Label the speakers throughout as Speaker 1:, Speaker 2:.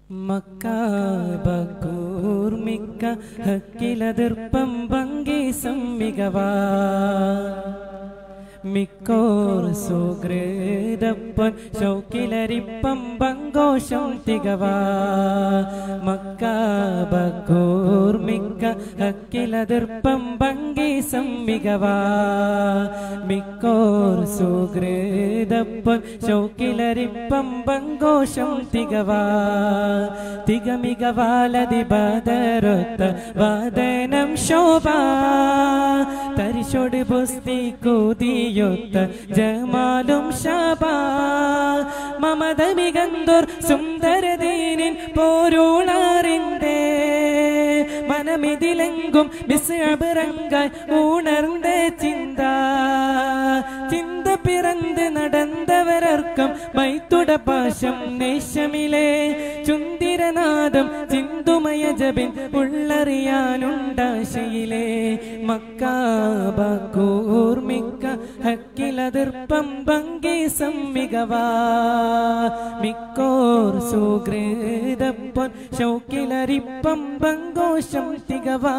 Speaker 1: മക്കാബകൂർമിക്ക ഹക്കിലതിർപ്പം ഭംഗി സമ്മികവാ മിക്കോർ സുഗ്രേദപ്പൻ ശൗക്കിലരിപ്പം ബങ്കോഷം തികവാ മക്കാബകൂർമിക്ക ഹക്കിലതിർപ്പം ഭംഗി സമ്മികവാ മിക്കോർ സുഗ്രേദപ്പൻ ശൗക്കിലരിപ്പം ബങ്കോഷം തികവാ തികമികവാലതി ബദരൊത്ത വാദനം ശോഭ തരിശോട് ബുസ്തി കൂതിയൊത്ത ജമാലും ശബാ മമതമികന്തോർ സുന്ദരദീനിൻ പോരുണറിന്തേ മനമിതിലെങ്കും മിസ്അബ്റങ്കായ് ഉണർന്ന ചിന്ത പിറന്ന് നടന്നവരർക്കം മൈത്തുട പാശം നേശമിലെ ചുന്തിരനാദം ചിന്തുമയ ജബിൻ ഉള്ളറിയാനുണ്ടാശയിലെ മക്കാബകൂർമിക്ക ഹക്കിലതിർപ്പം ഭംഗി സമ്മികവാ മിക്കോർ സുഗ്രേദപ്പൻ ശൗക്കിലരിപ്പം ബങ്കോഷം തികവാ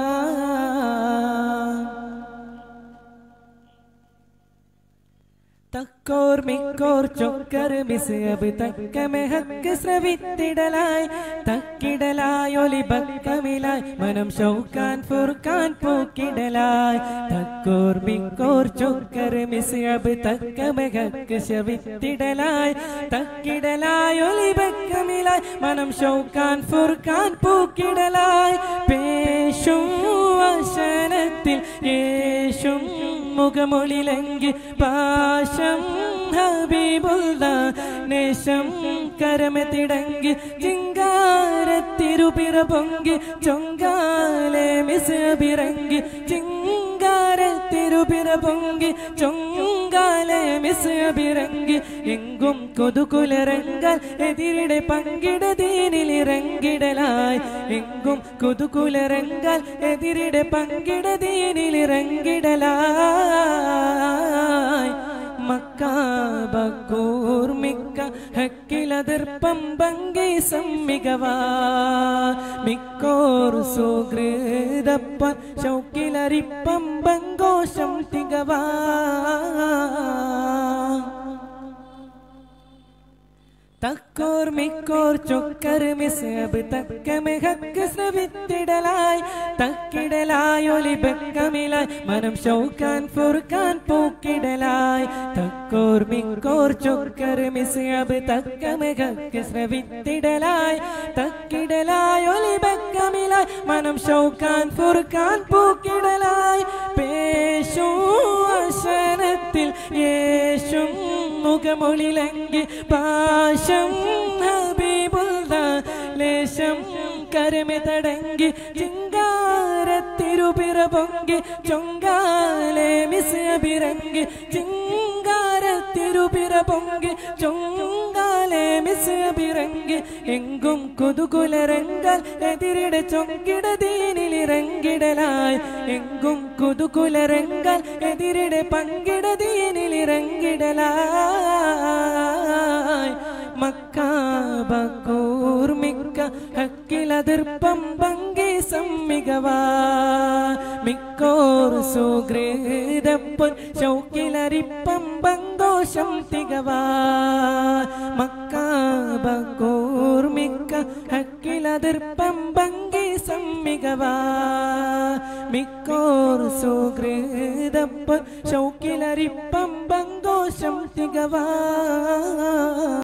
Speaker 1: തക്കോർ മിക്കോർ ചൊക്കർ മിസ്അബ് തക്കമെ ഹക്ക് സ്രവിത്തിടലായി തക്കിടലായി ഒലിബക്കമിലായി മനം ഷൗക്കാൻ ഫുർഖാൻ പൂക്കിടലായി തക്കോർ മിക്കോർ ചൊക്കർ മിസ്അബ് തക്കമെ ഹക്ക് സ്രവിത്തിടലായി തക്കിടലായി ഒലിബക്കമിലായി മനം ഷൗക്കാൻ ഫുർഖാൻ പൂക്കിടലായി പേശും വശനത്തിൽ യേശും മുഖമൊളിലങ്കി പാശം ഹബീബുള്ള നേശം കരമെ തിടങ്കി ചിങ്കാരത്തിരുപിറ പൊങ്കി ചൊങ്കാലെ മിസ്അബിറങ്കി ചിങ്കാരത്തിരുപിറ പൊങ്കി ചൊങ്കാലെ മിസ്അബിറങ്കി എങ്കും കൊതുകുലരങ്കാൽ എതിരിടെ പങ്കിട ദീനിലിറങ്ങിടലായി എങ്കും കൊതുകുലരങ്കാൽ എതിരിടെ പങ്കിട ദീനിലിറങ്ങിടലായി മക്കാബകൂർമിക്ക ഹക്കിലതിർപ്പം ഭംഗി സമ്മികവാ മിക്കോർ സുഗ്രേദപ്പൻ ശൗക്കിലരിപ്പം ബങ്കോഷം തികവാ തക്കോർ മിക്കോർ ചൊക്കർ മിസ്അബ് തക്കമെ ഹക്ക് സ്രവിത്തിടലായി തക്കിടലായി ഒലിബക്കമിലായി മനം ഷൗക്കാൻ ഫുർഖാൻ പൂക്കിടലായി തക്കോർ മിക്കോർ ചൊക്കർ മിസ്അബ് തക്കമെ ഹക്ക് സ്രവിത്തിടലായി തക്കിടലായി ഒലിബക്കമിലായി മനം ഷൗക്കാൻ ഫുർഖാൻ പൂക്കിടലായി പേശും വശനത്തിൽ യേശും മുഖമൊളിലങ്കി പാശം ഹബീബുള്ള ലേശം കരമെ തടങ്കി ചിങ്കാരത്തിരുപിറ പൊങ്കി ചൊങ്കാലെ മിസ്അബിറങ്കി ചിങ്കാരത്തിരുപിറ പൊങ്കി ചൊങ്കാലെ മിസ്അബിറങ്കി എങ്കും കൊതുകുലരങ്കാൽ എതിരിടെ ചൊങ്കിട ദീനിലിറങ്ങിടലായി എങ്കും കൊതുകുലരങ്കാൽ എതിരിടെ പങ്കിട ദീനിലിറങ്ങിടലായി മക്കാബകൂർമിക്ക ഹക്കിലതിർപ്പം ഭംഗി സമ്മികവാ മിക്കോർ സുഗ്രേദപ്പൻ ശൗക്കിലരിപ്പം ബങ്കോഷം തികവാ മക്കാബകൂർമിക്ക ഹക്കിലതിർപ്പം ഭംഗി സമ്മികവാ മിക്കോർ സുഗ്രേദപ്പൻ ശൗക്കിലരിപ്പം ബങ്കോഷം തികവാ